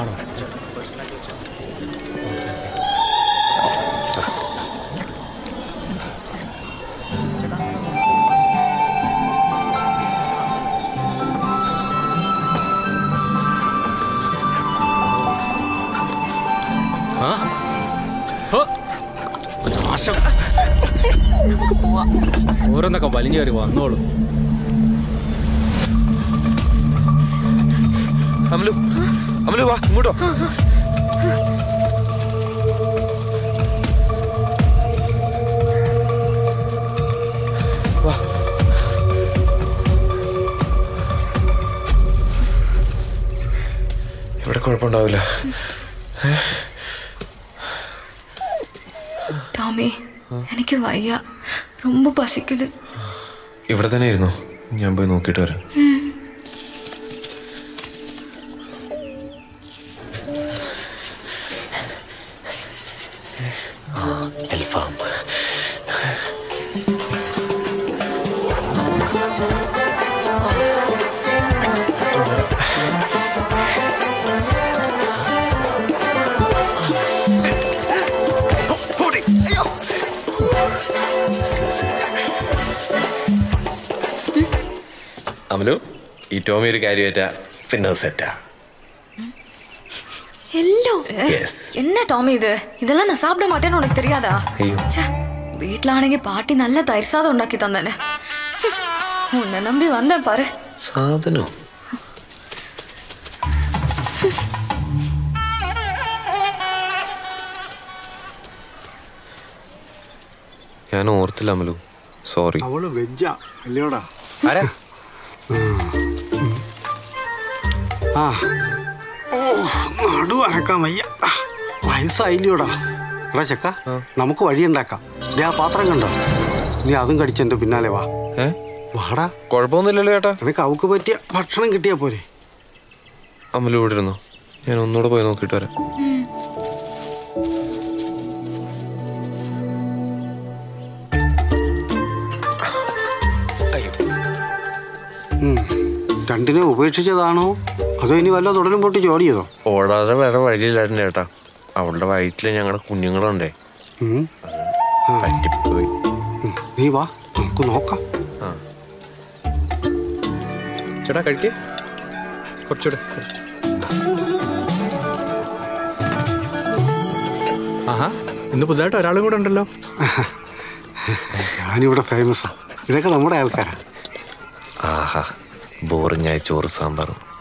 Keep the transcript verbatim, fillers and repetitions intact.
ആണോ? ഓരോന്നൊക്കെ വലിഞ്ഞു കയറി വന്നോളൂ. അമലു അമലു വാ ഇങ്ങോട്ടോ. വാ. ഇവിടെ കുഴപ്പമുണ്ടാവില്ല. ടോമി എനിക്ക് വയ്യ, ரொம்ப പസിക്കുത്. ഇവിടെ തന്നെ ഇരുന്നോ, ഞാൻ പോയി നോക്കിയിട്ട് വരാം. അൽഫാം അമലു, ഈ ടോമി ഒരു കാര്യമായിട്ടാ പിന്നെ സെറ്റാ. என்ன டாமி இது? இதெல்லாம் நான் சாப்பிட மாட்டேன்னு உனக்கு தெரியாதா? வீட்டுல ஆണെങ്കിൽ பாட்டி நல்ல தயிர் சாதம் ഉണ്ടാക്കി தந்தானே. உன்னை நம்பி வந்தேன் பாரு. സാധനോ? ഞാൻ ഓർത്തില്ല അമലു, സോറി. അവള് വെജ്ജാ അല്ലയോടാ? ആ നടു അനക്കാൻ വയ്യ, വയസ്സായില്ലയോടാ. എടാ ചെക്ക, നമുക്ക് വഴിയുണ്ടാക്കാം. ദേ ആ പാത്രം കണ്ടോ? നീ അതും കടിച്ചെന്റെ പിന്നാലെ വാ. വാടാ. കുഴപ്പമൊന്നുമില്ലല്ലോ ചേട്ടാ. നിനക്ക് അവക്ക് പറ്റിയ ഭക്ഷണം കിട്ടിയാ പോരെ. അമലു ഇവിടെ ഇരുന്നോ, ഞാൻ ഒന്നുകൂടെ പോയി നോക്കിയിട്ട് വരാം. രണ്ടിനെ ഉപേക്ഷിച്ചതാണോ അതോ ഇനി വല്ല തുടരും പൊട്ടി ജോലിയതോ? ഓടാതെ വേറെ വഴിയില്ലായിരുന്നു ചേട്ടാ. അവളുടെ വയറ്റില് ഞങ്ങളുടെ കുഞ്ഞുങ്ങളുണ്ടേ, പറ്റിപ്പോയി. നീ വാ, നമുക്ക് നോക്കാം. ചേട്ടാ കഴിക്കേ, കുറച്ചുകൂടെ. ആഹാ, ഇന്ന് പുതുതായിട്ട് ഒരാളും കൂടെ ഉണ്ടല്ലോ. ഞാനിവിടെ ഫേമസാ. ഇതൊക്കെ നമ്മുടെ ആൾക്കാരാ. ആഹാ, ബോറിങ്ങായ ചോറ് സാമ്പാറും.